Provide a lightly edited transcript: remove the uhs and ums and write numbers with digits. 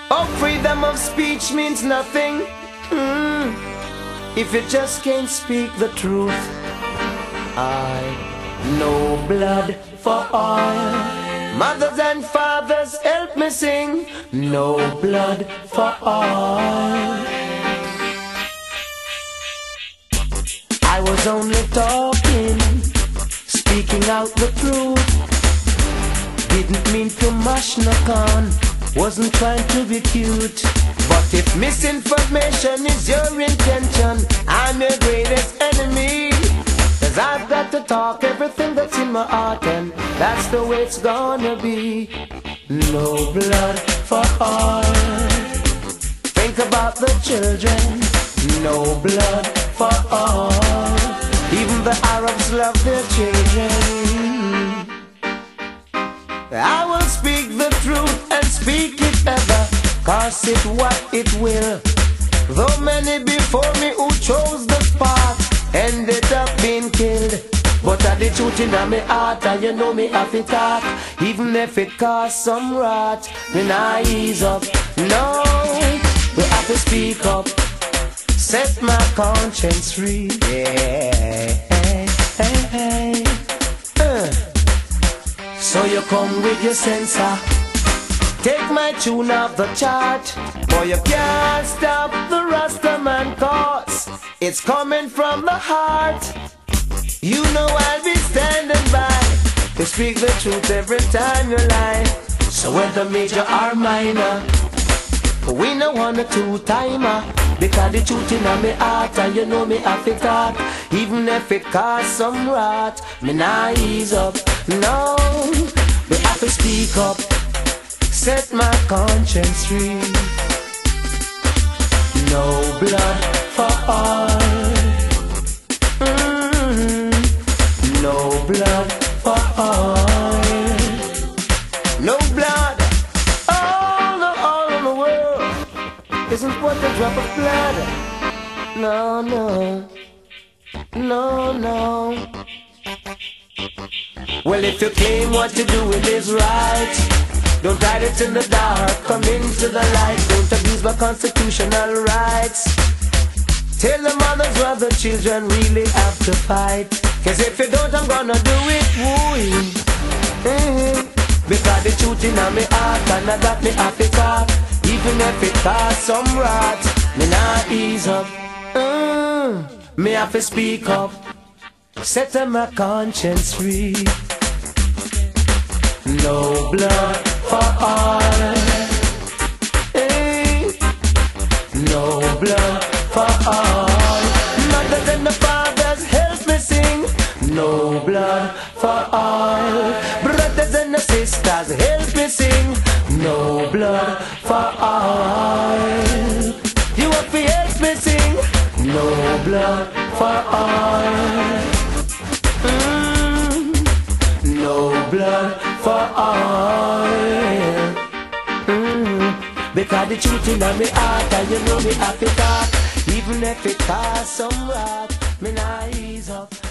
Oh, freedom of speech means nothing if you just can't speak the truth. I no blood for oil. Mothers and fathers, help me sing. No blood for oil. I was only talking, speaking out the truth. Didn't mean to mash no con, wasn't trying to be cute. But if misinformation is your intention, I'm your greatest enemy. 'Cause I've got to talk everything that's in my heart, and that's the way it's gonna be. No blood for oil. Think about the children. No blood for oil. Even the Arabs love their children. I will speak the truth and speak it ever, cause it what it will. Though many before me who chose the path ended up being killed, but I the truth in my heart, and you know me have to talk. Even if it costs some wrath, me nah ease up. No, we have to speak up, set my conscience free. Yeah. So you come with your sensor, take my tune off the chart, for you can't stop the Rastaman cause it's coming from the heart. You know I'll be standing by to speak the truth every time you lie. So whether major or minor, we no want a two-timer, because the truth in my heart, and you know me have to talk. Even if it costs some wrath, me nah ease up. No, we have to speak up, set my conscience free. No blood for oil. No blood for oil. No blood. All in the world isn't worth a drop of blood. No, no, no, no. Well, if you claim what you're doing is right, don't hide it in the dark, come into the light. Don't abuse my constitutional rights. Tell the mothers what the children really have to fight. 'Cause if you don't, I'm gonna do it, woo. Because the truth in my heart, and I got me have to talk. Even if it costs some wrath, me nah ease up. Me have to speak up, set my conscience free. No blood for oil. No blood for oil. Mothers and the fathers, help me sing. No blood for oil. Brothers and the sisters, help me sing. No blood for oil. You have to help me sing. No blood for oil. No blood for oil. Because the truth in my heart, and you know me have to talk. Even if it costs some wrath, me nah ease up.